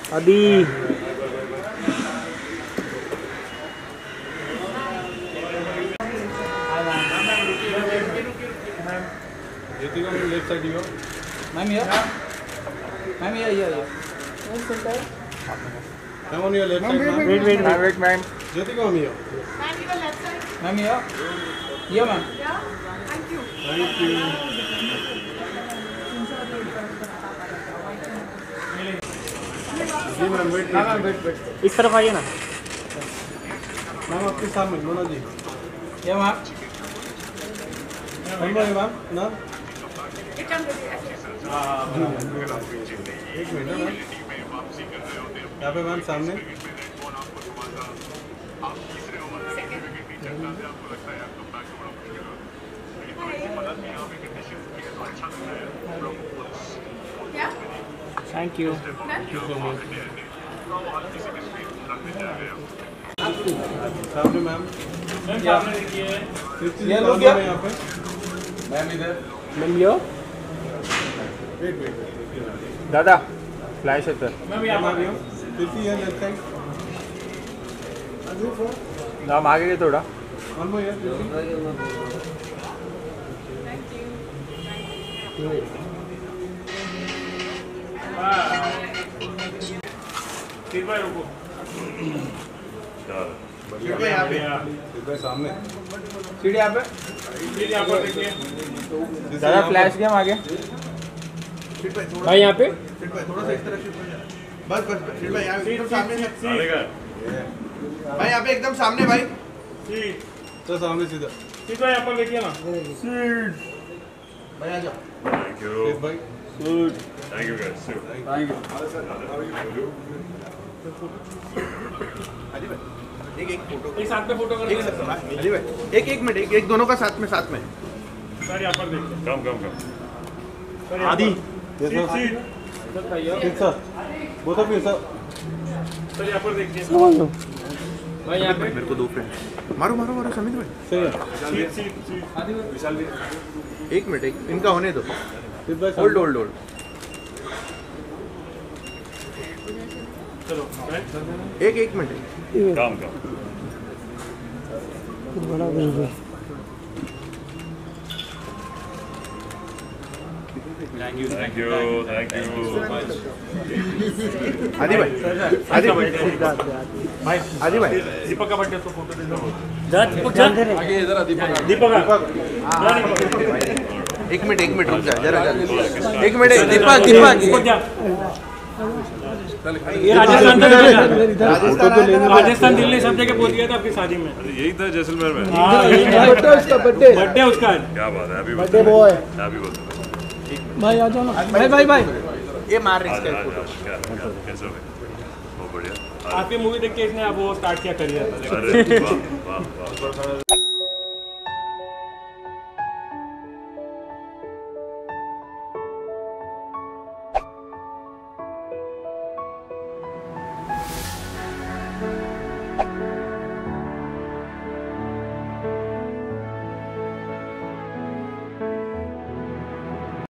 अभी ज्योति को left side दियो मैम ये come on your left side ma'am wait ma'am Jyoti को हम here मैम ये मैम thank you जी मैम वेट इस तरफ आइए ना मैम आपके सामने मोना जी ये मैम हम लोग मैम ना एक मिनट मैम यहाँ पे मैम सामने थैंक यू सामने मैम ये लोग क्या यहाँ पे मैम इधर मैम यो वेट दादा फ्लैश है सर मैम यहाँ पर फिफ्टी है लेफ्ट साइड नाम आगे गए थोड़ा वन मोर हियर रुको सामने सीढ़ी यहाँ पे देखिए दादा फ्लैश गेम आगे भाई यहाँ पे थोड़ा सा इस तरफ बस भाई यहाँ एकदम सामने भाई यहाँ पे एकदम सामने भाई तो सामने सीधा सीधा यहाँ पर देखिए ना भाई आ जाओ Thank you. भाई Thank you guys. Thank you Ali भाई एक फोटो एक साथ में फोटो कर एक अली भाई एक मिनट एक दोनों का साथ में सर यहाँ पर देखिए Come. Aadi sir sir both of you sir sir यहाँ पर देखिए भाई यहाँ पे मेरे को दो फ्रेंड मारो समीर भाई सही है एक मिनट इनका होने दो फिर भाई होल्ड चलो एक मिनट Come. Thank you. आदि भाई दीपक का बर्थडे तो फोटो दे दो आगे इधर दीपक एक मिनट रुक जा जरा एक मिनट दीपक ये राजस्थान दिल्ली सब जगह पहुंच गया था आपकी शादी में यही था जैसलमेर में। बर्थडे उसका है क्या बात है, happy birthday boy, happy birthday भाई आ जाओ ना भाई ये मार रहे कैसे हो गए? बहुत बढ़िया। आपकी मूवी देख के इसने अब वो स्टार्ट किया करियर अरे वाह। Thank